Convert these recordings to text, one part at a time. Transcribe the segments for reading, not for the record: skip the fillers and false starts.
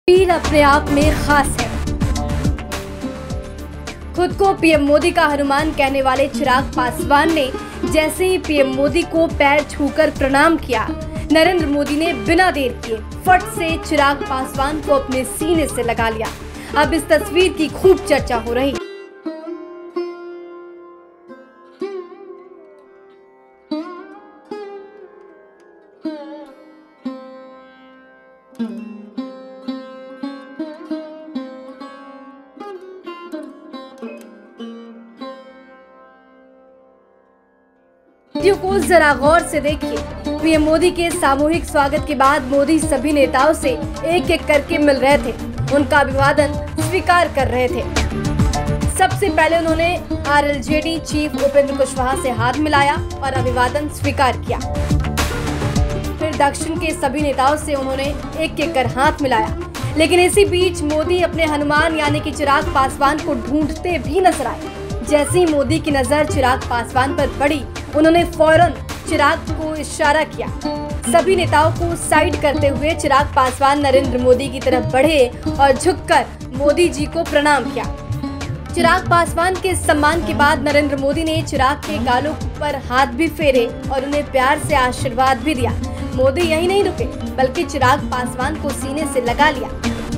तस्वीर अपने आप में खास है। खुद को पीएम मोदी का हनुमान कहने वाले चिराग पासवान ने जैसे ही पीएम मोदी को पैर छूकर प्रणाम किया, नरेंद्र मोदी ने बिना देर किए फट से चिराग पासवान को अपने सीने से लगा लिया। अब इस तस्वीर की खूब चर्चा हो रही। वीडियो को जरा गौर से देखिए। पीएम मोदी के सामूहिक स्वागत के बाद मोदी सभी नेताओं से एक एक करके मिल रहे थे, उनका अभिवादन स्वीकार कर रहे थे। सबसे पहले उन्होंने आरएलजेडी चीफ उपेंद्र कुशवाहा से हाथ मिलाया और अभिवादन स्वीकार किया। फिर दक्षिण के सभी नेताओं से उन्होंने एक एक कर हाथ मिलाया। लेकिन इसी बीच मोदी अपने हनुमान यानी कि चिराग पासवान को ढूंढते भी नजर आए। जैसे ही मोदी की नजर चिराग पासवान पर पड़ी, उन्होंने फौरन चिराग को इशारा किया। सभी नेताओं को साइड करते हुए चिराग पासवान नरेंद्र मोदी की तरफ बढ़े और झुककर मोदी जी को प्रणाम किया। चिराग पासवान के सम्मान के बाद नरेंद्र मोदी ने चिराग के गालों पर हाथ भी फेरे और उन्हें प्यार से आशीर्वाद भी दिया। मोदी यही नहीं रुके, बल्कि चिराग पासवान को सीने से लगा लिया।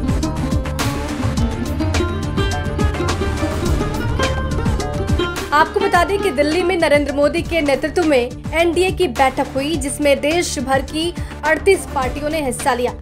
आपको बता दें कि दिल्ली में नरेंद्र मोदी के नेतृत्व में एनडीए की बैठक हुई, जिसमें देश भर की 38 पार्टियों ने हिस्सा लिया।